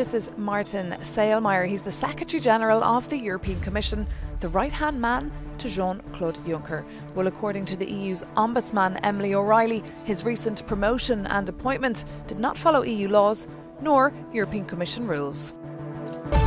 This is Martin Selmayr. He's the Secretary General of the European Commission, the right-hand man to Jean-Claude Juncker. Well, according to the EU's Ombudsman, Emily O'Reilly, his recent promotion and appointment did not follow EU laws nor European Commission rules.